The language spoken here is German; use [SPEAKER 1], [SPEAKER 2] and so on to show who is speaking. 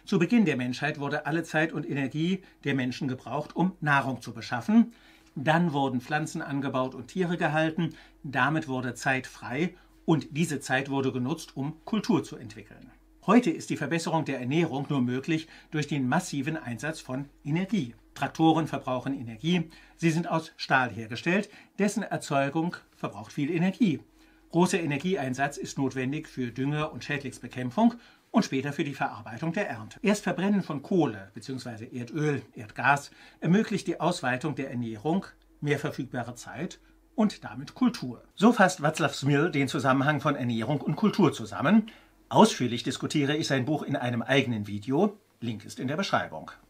[SPEAKER 1] Zu Beginn der Menschheit wurde alle Zeit und Energie der Menschen gebraucht, um Nahrung zu beschaffen. Dann wurden Pflanzen angebaut und Tiere gehalten. Damit wurde Zeit frei und diese Zeit wurde genutzt, um Kultur zu entwickeln. Heute ist die Verbesserung der Ernährung nur möglich durch den massiven Einsatz von Energie. Traktoren verbrauchen Energie. Sie sind aus Stahl hergestellt, dessen Erzeugung verbraucht viel Energie. Großer Energieeinsatz ist notwendig für Dünger- und Schädlingsbekämpfung und später für die Verarbeitung der Ernte. Erst Verbrennen von Kohle bzw. Erdöl, Erdgas ermöglicht die Ausweitung der Ernährung, mehr verfügbare Zeit und damit Kultur. So fasst Václav Smil den Zusammenhang von Ernährung und Kultur zusammen. Ausführlich diskutiere ich sein Buch in einem eigenen Video. Link ist in der Beschreibung.